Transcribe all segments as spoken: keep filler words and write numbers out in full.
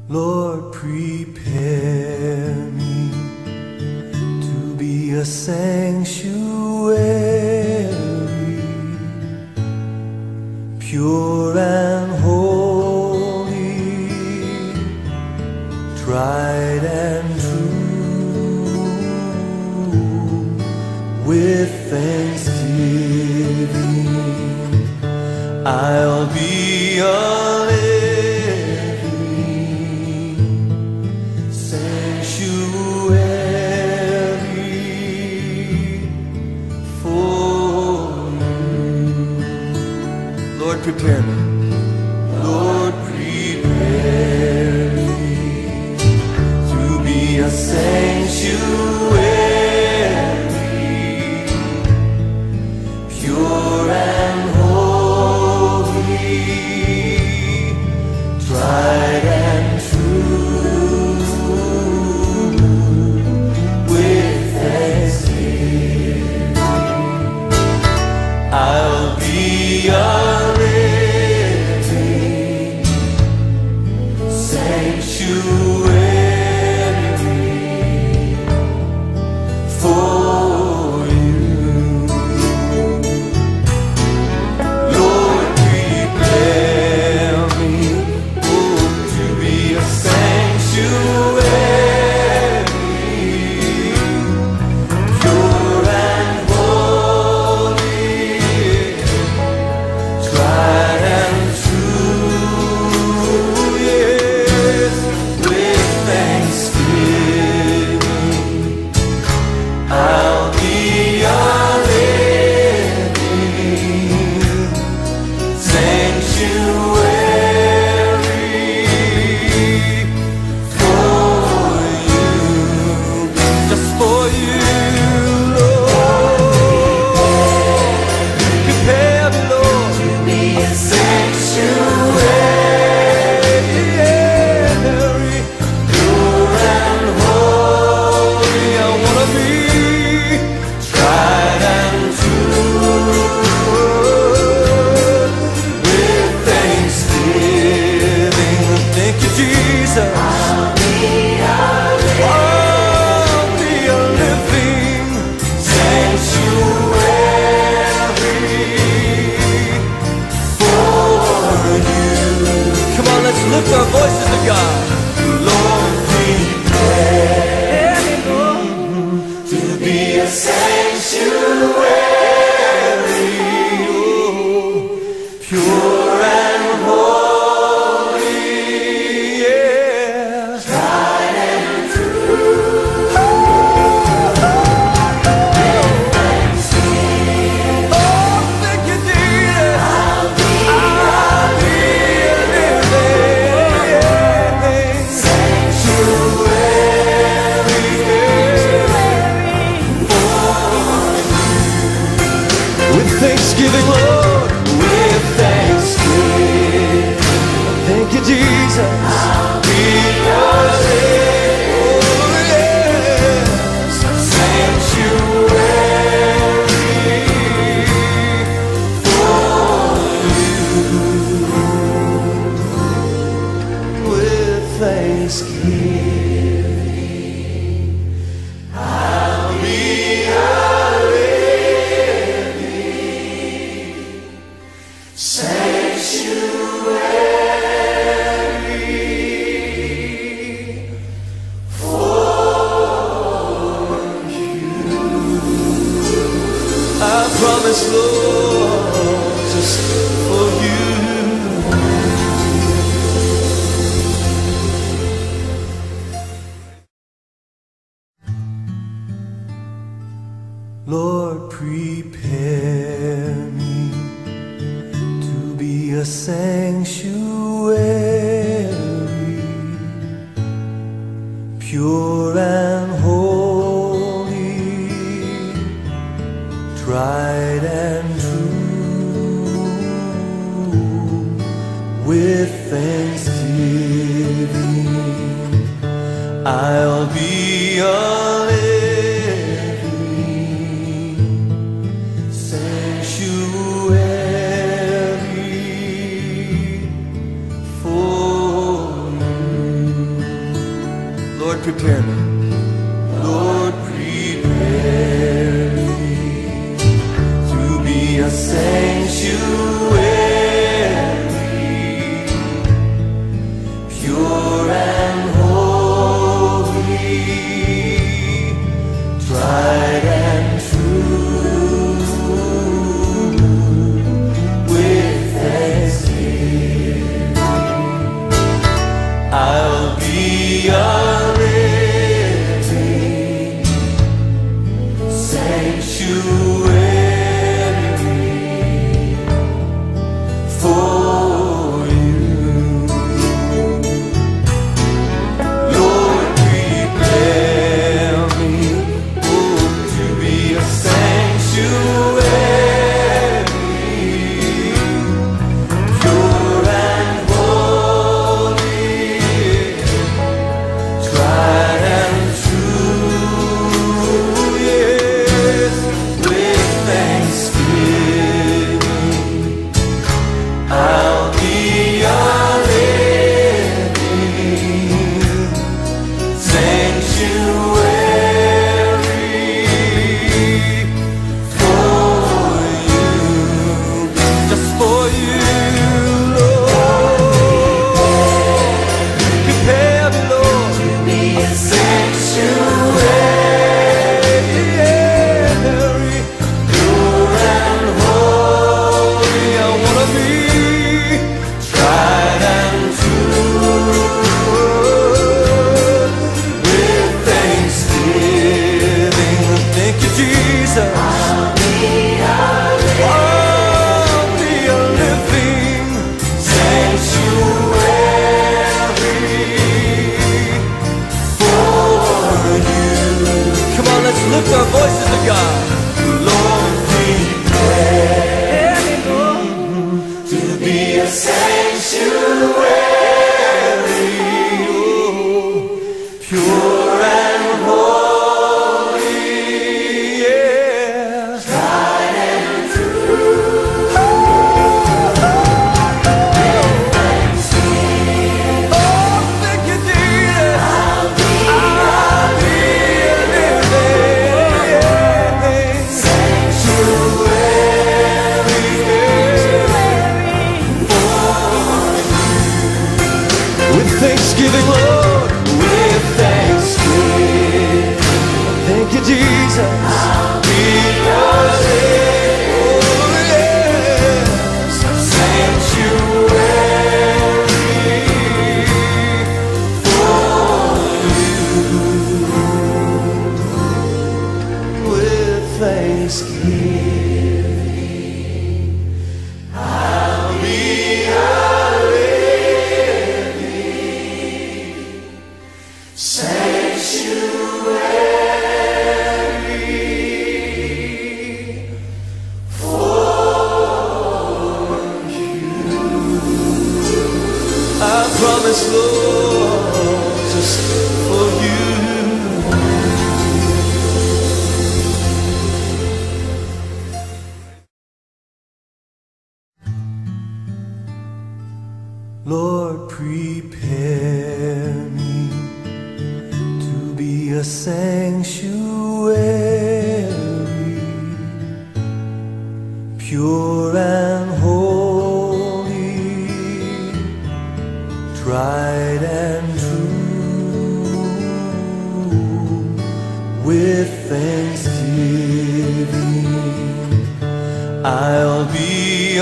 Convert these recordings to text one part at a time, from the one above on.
Lord, prepare me to be a sanctuary, pure and holy, tried and true. With thanksgiving, I'll be a prepare me. Lord, prepare me to be a sanctuary, pure and holy, tried and true. With thanksgiving, I'll be a lift our voices to God. Lord, prepare me to be a sanctuary, pure and holy, yeah, tried and true. Oh, thank you, Jesus. I'll be, I'll be a living thanksgiving, Lord, with thanksgiving. Thank you, Jesus. I'll be yours. Oh, yes. Sanctuary for you. With thanksgiving, I'll be promise, Lord, just for you. Lord, prepare me to be a sanctuary, pure and holy, tried and true. With thanksgiving, I'll be a living sanctuary for you. prepare me. Lord, prepare me to be a sanctuary, pure and holy, tried and true, with thanksgiving. I'll be a living sanctuary for you. Lord, prepare me, oh, to be a sanctuary, pure and holy, tried and true, yes, with thanksgiving. I'll be a living sanctuary for you, just for you, Lord. Prepare me, Lord, to be a sanctuary, pure and holy. I wanna be tried and true, with thanksgiving. Thank you, Jesus. I'll be a living sanctuary for you. Come on, let's lift our voices to God. Lord, prepare me, Lord, to be a sanctuary, oh, pure and holy, yeah, tried and true. Oh, thank you, Jesus. I'll be a living sanctuary with thanksgiving, Lord, with thanksgiving. Thank you, Jesus. I'll be a living, oh, yes, sanctuary for you, with thanksgiving. I'll be a living sanctuary for you. I promise, Lord, just for you. Lord, prepare me to be a sanctuary, pure and holy, tried and true, with thanksgiving. I'll be a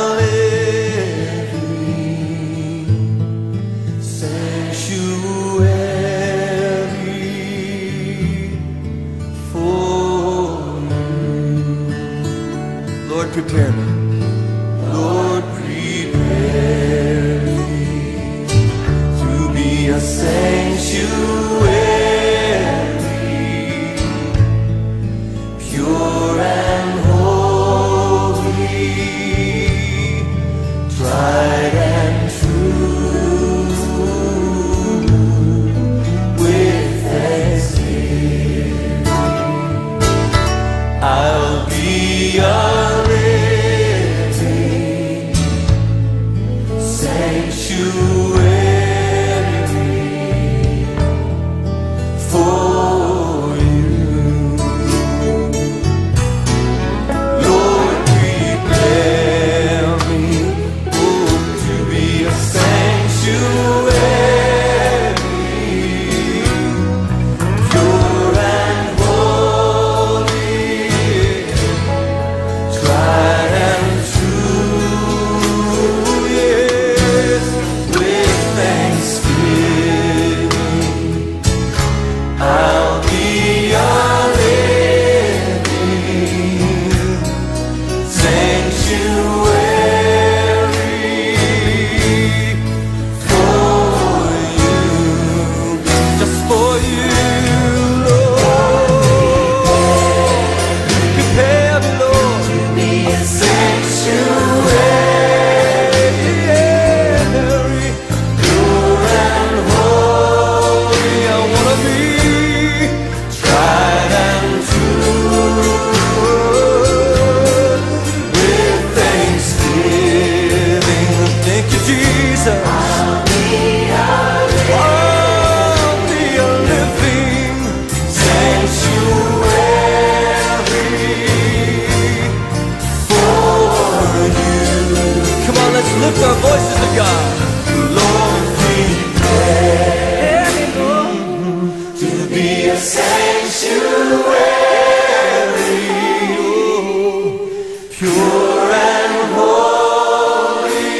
living sanctuary for you. Lord, prepare me. Lord, prepare me to be a sanctuary, pure and holy, tried and true, with thanksgiving. I'll be a living sanctuary lift our voices to God. Lord, prepare me, Lord, to be a sanctuary, pure and holy,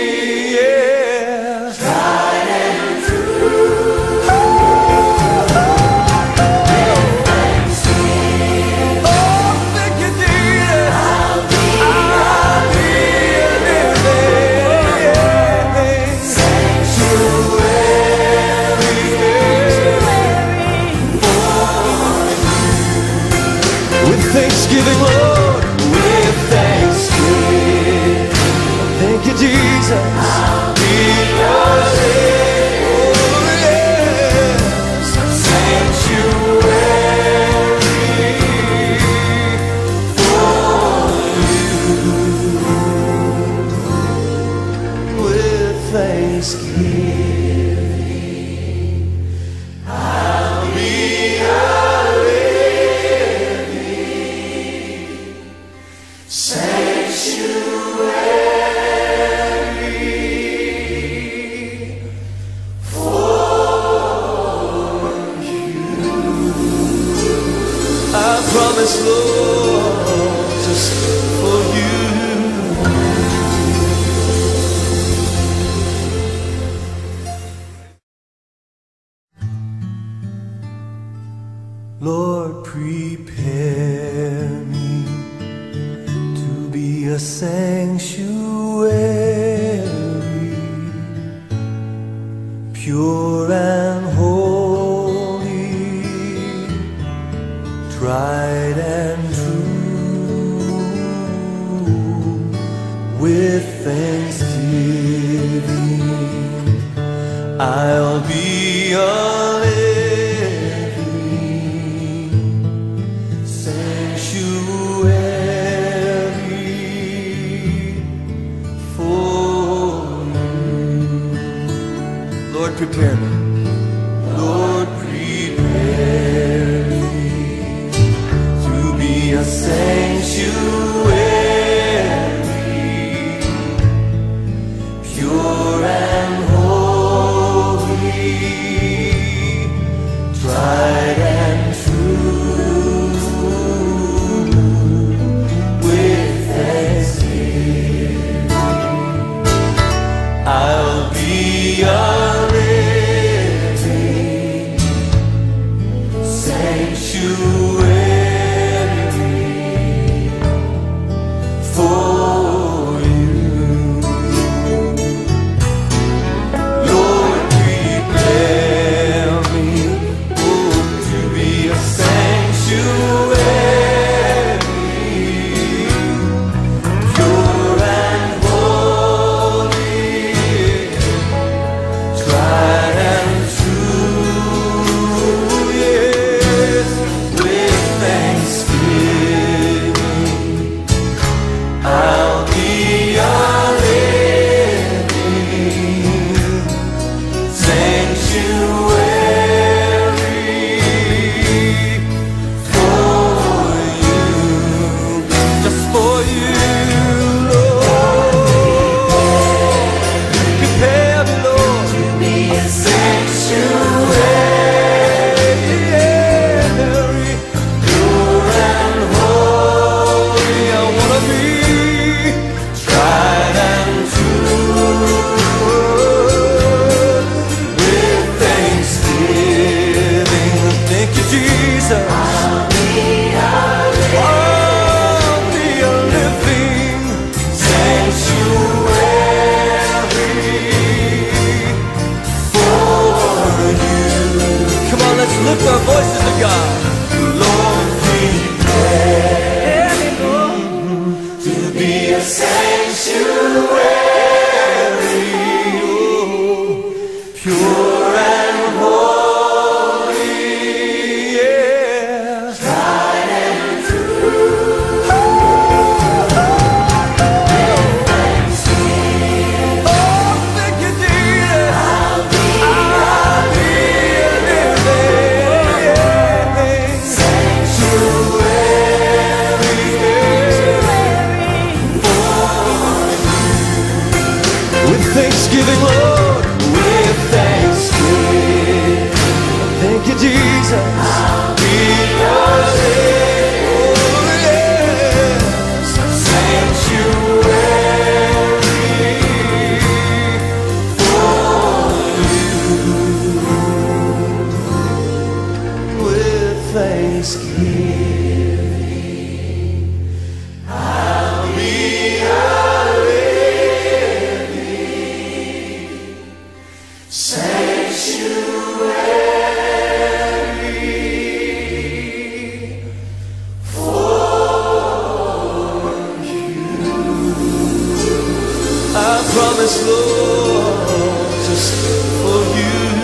yeah, tried and true. Oh, thank you, Jesus. I'll be, I'll be a living sanctuary with thanksgiving, Lord, with thanksgiving. Thank you, Jesus. I'll be a living sanctuary for you. With thanksgiving, I'll be a living sanctuary for you. I promise, Lord, just for you. Lord, prepare me to be a sanctuary, pure and holy, tried and true. With thanksgiving, I'll be a living sanctuary for you. Lord, prepare me. Lord, prepare me to be a sanctuary, pure and holy, tried and true. With thanksgiving, I'll be a living Thanksgiving, Lord, with thanksgiving. Thank you, Jesus. I'll be your oh, yes. Sanctuary for you. With thanksgiving, I'll be a living sanctuary for you. I promise, Lord, just for you.